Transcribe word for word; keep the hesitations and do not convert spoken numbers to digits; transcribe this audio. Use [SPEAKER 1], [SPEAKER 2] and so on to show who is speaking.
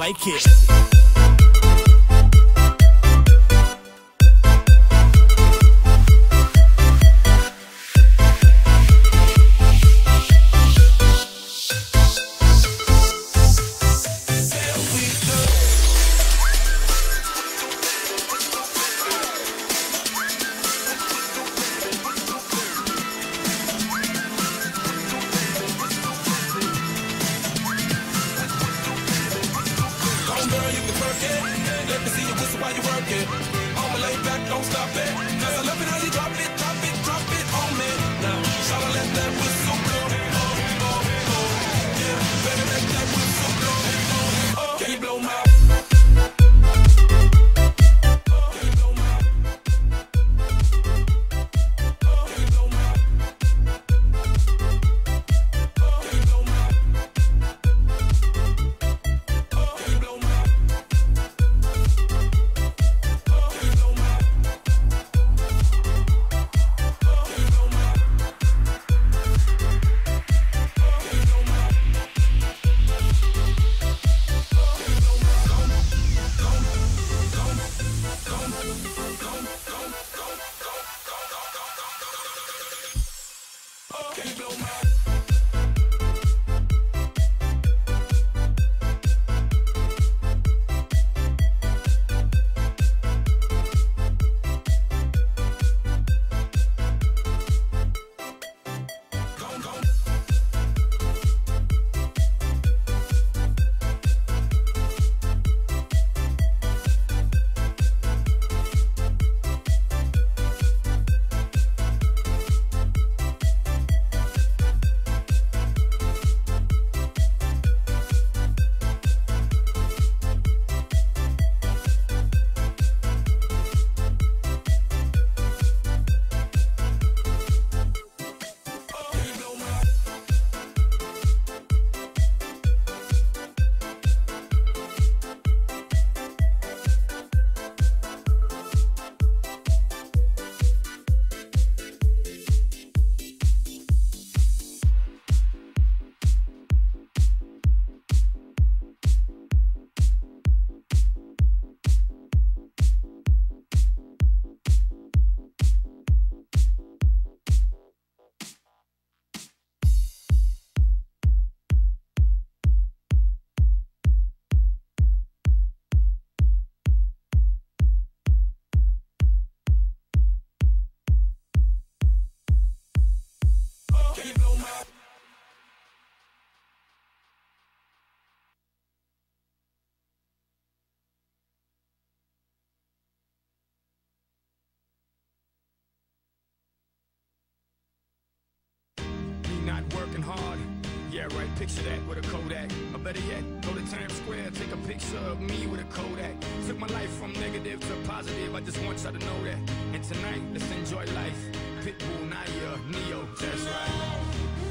[SPEAKER 1] like it.
[SPEAKER 2] Let me see you whistle while you work it. I'ma lay back, don't stop it. Cause I love it how you drop it, drop it, drop it on me. Now, shall I let that whistle blow? Oh, oh, oh. Yeah, baby, let that whistle blow. Oh, oh. Can you blow my... Can you blow my... Can you blow my... Can you blow my... Can you blow my...
[SPEAKER 3] Not working hard. Yeah, right, picture that with a Kodak. Or better yet, go to Times Square, take a picture of me with a Kodak. Took my life from negative to positive, I just want y'all to know that. And tonight, let's enjoy life. Pitbull, Naya, Neo, that's right.